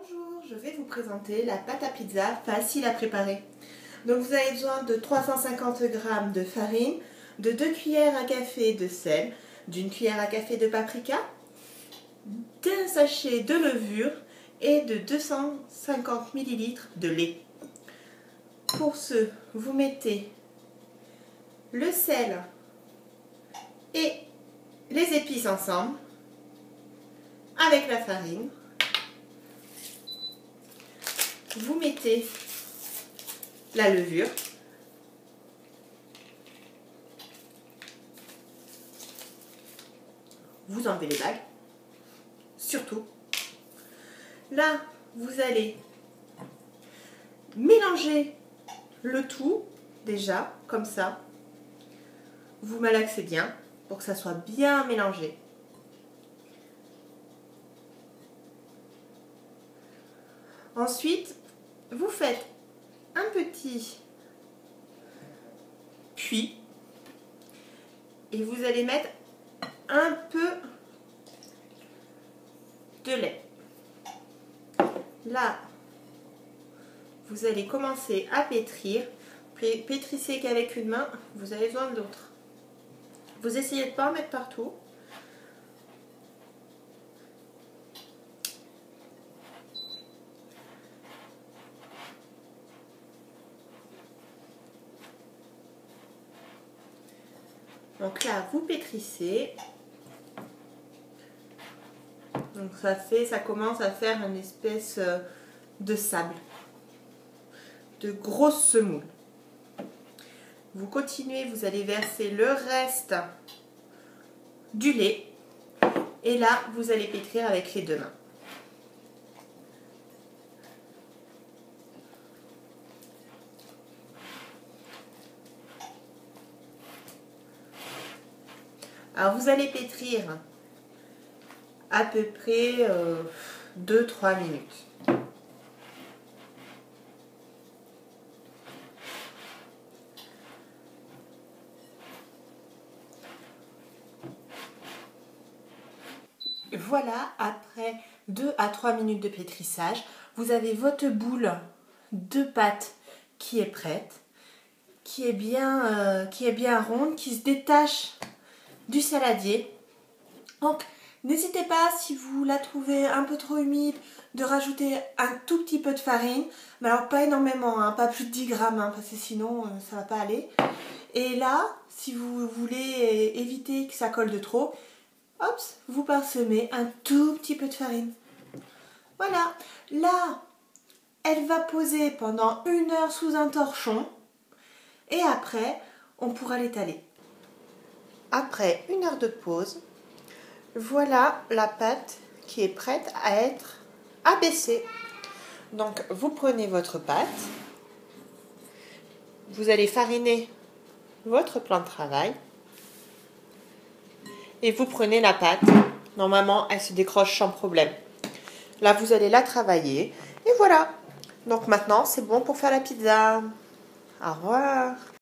Bonjour, je vais vous présenter la pâte à pizza facile à préparer. Donc vous avez besoin de 350 g de farine, de 2 cuillères à café de sel, d'une cuillère à café de paprika, d'un sachet de levure et de 250 ml de lait. Pour ce, vous mettez le sel et les épices ensemble avec la farine. Vous mettez la levure, vous enlevez les bagues, surtout. Là, vous allez mélanger le tout, déjà, comme ça. Vous malaxez bien pour que ça soit bien mélangé. Ensuite, vous faites un petit puits et vous allez mettre un peu de lait. Là, vous allez commencer à pétrir. Pétrissez qu'avec une main, vous avez besoin de l'autre. Vous essayez de ne pas en mettre partout. Donc là, vous pétrissez. Donc ça commence à faire une espèce de sable, de grosse semoule. Vous continuez, vous allez verser le reste du lait. Et là, vous allez pétrir avec les deux mains. Alors vous allez pétrir à peu près 2-3 minutes. Voilà, après 2 à 3 minutes de pétrissage, vous avez votre boule de pâte qui est prête, qui est bien ronde, qui se détache du saladier. Donc n'hésitez pas, si vous la trouvez un peu trop humide, de rajouter un tout petit peu de farine, mais alors pas énormément, hein, pas plus de 10 grammes, hein, parce que sinon ça va pas aller. Et là, si vous voulez éviter que ça colle de trop, hop, vous parsemez un tout petit peu de farine. Voilà, là, elle va poser pendant 1 heure sous un torchon et après, on pourra l'étaler. Après 1 heure de pause, voilà la pâte qui est prête à être abaissée. Donc, vous prenez votre pâte, vous allez fariner votre plan de travail et vous prenez la pâte. Normalement, elle se décroche sans problème. Là, vous allez la travailler et voilà. Donc maintenant, c'est bon pour faire la pizza. Au revoir.